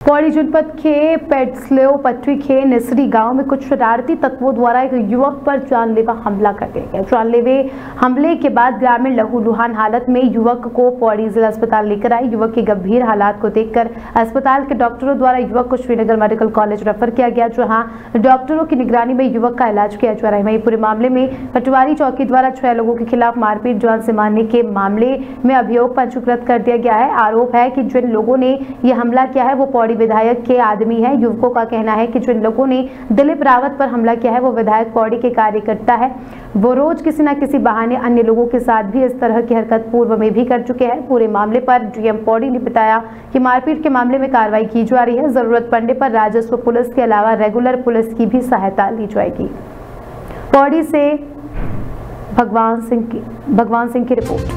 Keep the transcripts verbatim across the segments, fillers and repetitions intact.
पौड़ी जनपद के पेट्सलेव पटरी के निसरी गांव में कुछ शरारती तत्वों द्वारा एक युवक पर जानलेवा हमला कर दिया गया। जानलेवे हमले के बाद ग्रामीण लहूलुहान हालत में युवक को पौड़ी जिला अस्पताल लेकर आए। युवक के गंभीर हालात को देखकर अस्पताल के डॉक्टरों द्वारा युवक को श्रीनगर मेडिकल कॉलेज रेफर किया गया, जहाँ डॉक्टरों की निगरानी में युवक का इलाज किया जा रहा है। वहीं पूरे मामले में पटवारी चौकी द्वारा छह लोगों के खिलाफ मारपीट जान से मारने के मामले में अभियोग पंजीकृत कर दिया गया है। आरोप है कि जिन लोगों ने यह हमला किया है वो पौड़ी विधायक के आदमी है। युवकों का कहना है कि जिन लोगों ने दिलीप रावत पर हमला किया है वो विधायक पौड़ी के कार्यकर्ता है। वो रोज किसी न किसी बहाने अन्य लोगों के साथ भी इस तरह की हरकत पूर्व में भी कर चुके हैं। पूरे मामले पर डीएम पौड़ी ने बताया कि मारपीट के मामले में कार्रवाई की जा रही है। जरूरत पड़ने पर राजस्व पुलिस के अलावा रेगुलर पुलिस की भी सहायता ली जाएगी। पौड़ी से भगवान सिंह की भगवान सिंह की रिपोर्ट।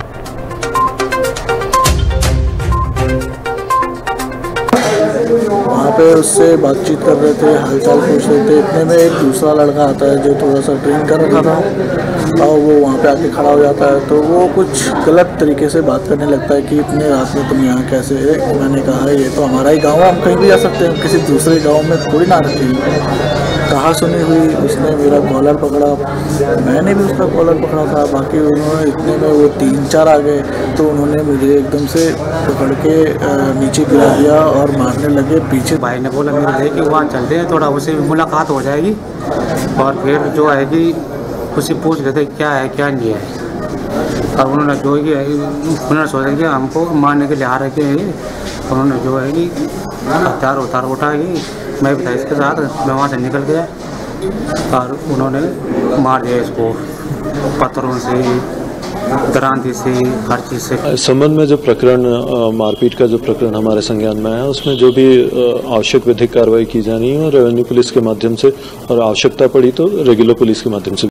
वहाँ पे उससे बातचीत कर रहे थे, हालचाल पूछ रहे थे। इतने में एक दूसरा लड़का आता है जो थोड़ा सा ड्रिंक कर रखा था और वो वहाँ पे आके खड़ा हो जाता है। तो वो कुछ गलत तरीके से बात करने लगता है कि इतने रात में तुम यहाँ कैसे है। मैंने कहा ये तो हमारा ही गाँव है, हम कहीं भी जा सकते हैं, किसी दूसरे गाँव में थोड़ी ना रहते हैं। कहा सुनी हुई उसने मेरा कॉलर पकड़ा, मैंने भी उसका कॉलर पकड़ा था। बाकी उन्होंने इतने में वो तीन चार आ गए तो उन्होंने मुझे एकदम से पकड़ के नीचे गिरा दिया और मारने लगे पीछे। भाई ने बोला मेरे लेके वहाँ चलते हैं, थोड़ा उससे मुलाकात हो जाएगी और फिर जो है कि उससे पूछ लेते क्या है क्या नहीं है। और उन्होंने जो है उन्होंने सोचा कि हमको मारने के लिए आ रखे हैं। उन्होंने जो है कि हथियार उतार उठा के मैं भी था इसके साथ, मैं वहाँ से निकल गया और उन्होंने मार दिया इसको पत्थरों से, दरांती से, हर चीज़ से। इस संबंध में जो प्रकरण मारपीट का जो प्रकरण हमारे संज्ञान में आया उसमें जो भी आवश्यक विधिक कार्रवाई की जानी है और रेवेन्यू पुलिस के माध्यम से और आवश्यकता पड़ी तो रेगुलर पुलिस के माध्यम से